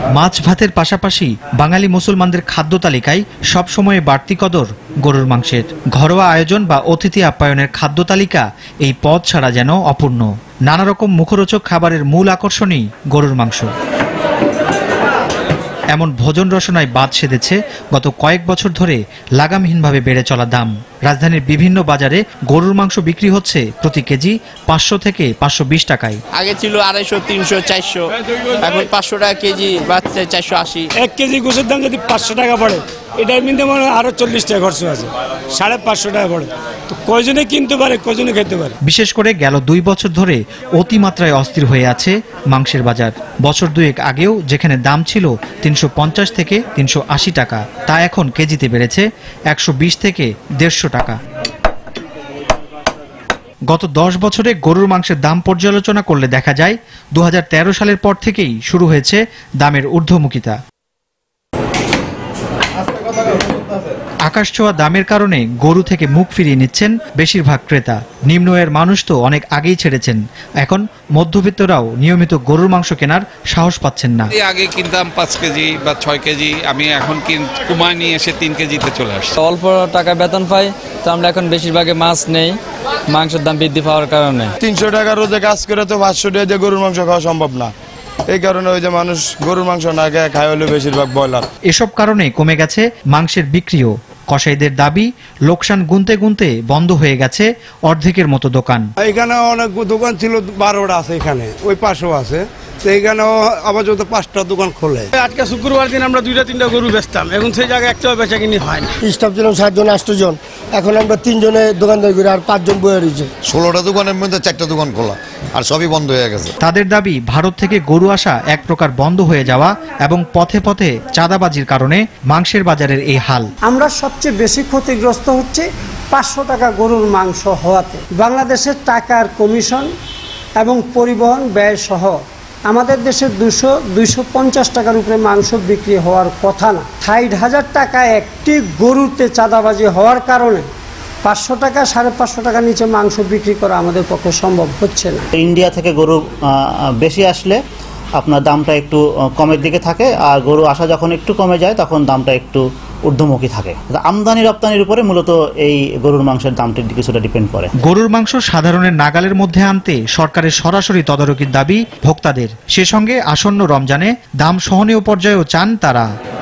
মাছ ভাতের পাশাপাশি বাঙালি মুসলমানদের খাদ্য তালিকায় সবসময় বাড়তি কদর গরুর মাংসের। ঘরোয়া আয়োজন বা অতিথি আপ্যায়নের খাদ্য তালিকা এই পদ ছাড়া যেন অপূর্ণ। নানা রকম মুখরোচক খাবারের মূল আকর্ষণই গরুর মাংস। এমন ভোজন রসনায় বাদ সেধেছে গত কয়েক বছর ধরে লাগামহীনভাবে বেড়ে চলা দাম। রাজধানীর বিভিন্ন বাজারে গরুর মাংস বিক্রি হচ্ছে প্রতি কেজি 500 থেকে 520 টাকায়। আগে ছিল 250, 300, 400, এখন 500 টাকা কেজি বাড়ছে 480। 1 কেজি গোশের দাম যদি 500 টাকা পড়ে, এটার মধ্যে মানে আরো 40 টাকা খরচ আছে, 550 টাকা পড়ে। তো কয়জনে কিনতে পারে, কয়জনে খেতে পারে। বিশেষ করে গেল 2 বছর ধরে অতিমাত্রায় অস্থির হয়ে আছে মাংসের বাজার। বছর দুয়েক আগেও যেখানে দাম ছিল 350 থেকে 380 টাকা, তা এখন কেজিতে বেড়েছে 120 থেকে 150 টাকা। গত 10 বছরে গরুর মাংসের দাম পর্যালোচনা করলে দেখা যায় 2013 সালের পর থেকেই শুরু হয়েছে দামের ঊর্ধ্বমুখিতা। আকাশছোঁয়া দামের কারণে গরু থেকে মুখ ফিরিয়ে নিচ্ছেন বেশিরভাগ ক্রেতা। নিম্ন আয়ের মানুষ তো অনেক আগেই ছেড়েছেন, এখন মধ্যবিত্তরাও নিয়মিত গরুর মাংস কেনার সাহস পাচ্ছেন না। আগে কিনতাম 5 কেজি বা 6 কেজি, আমি এখন কমায় নিয়ে এসে 3 কেজিতে চলে আসছি। অল্প টাকা বেতন পাই, তো আমরা এখন বেশিরভাগে মাছ নেই, মাংসের দাম বৃদ্ধি পাওয়ার কারণে। 300 টাকা রোজে কাজ করে তো 500 টাকা দিয়ে গরুর মাংস খাওয়া সম্ভব না। এই কারণে ওই যে মানুষ গরুর মাংস না খেয়ে খায় হলো বেশিরভাগ ব্রয়লার। এসব কারণে কমে গেছে মাংসের বিক্রিও। কসাইদের দাবি, লোকসান গুনতে গুনতে বন্ধ হয়ে গেছে অর্ধেকের মতো দোকান। এখানে অনেক দোকান ছিল, 12টা আছে, এখানে ওই পাশেও আছে। এইখানেও আবার যত 5টা দোকান খোলে। আজকে শুক্রবার দিন আমরা 2-3টা গরু বেচতাম, এখন সেই জায়গায় একটাও বেচা কিনি হয় না। স্টাফ ছিলাম 7 জন 8 জন, এখন আমরা 3 জনে দোকানদার করে আর 5 জন বয়ে রয়েছে। 16টা দোকানের মধ্যে 4টা দোকান খোলা, আর সবই বন্ধ হয়ে গেছে। তাদের দাবি, ভারত থেকে গরু আসা এক প্রকার বন্ধ হয়ে যাওয়া এবং পথে পথে চাঁদাবাজির কারণে মাংসের বাজারের এই হাল। আমরা সবচেয়ে বেশি ক্ষতিগ্রস্ত হচ্ছে 500 টাকা গরুর মাংস হওয়াতে। বাংলাদেশের টাকার কমিশন এবং পরিবহন ব্যয় সহ আমাদের দেশে 200-250 টাকার উপরে মাংস বিক্রি হওয়ার কথা না। 60,000 টাকা একটি গরুতে চাঁদাবাজি হওয়ার কারণে 500 টাকা 550 টাকার নিচে মাংস বিক্রি করা আমাদের পক্ষে সম্ভব হচ্ছে না। ইন্ডিয়া থেকে গরু বেশি আসলে আপনার দামটা একটু কমের দিকে থাকে, আর গরু আসা যখন একটু কমে যায় তখন দামটা একটু ঊর্ধ্বমুখী থাকে। আমদানি রপ্তানির উপরে মূলত এই গরুর মাংসের দামটি কিছুটা ডিপেন্ড করে। গরুর মাংস সাধারণের নাগালের মধ্যে আনতে সরকারের সরাসরি তদারকির দাবি ভোক্তাদের। সে সঙ্গে আসন্ন রমজানে দাম সহনীয় পর্যায়েও চান তারা।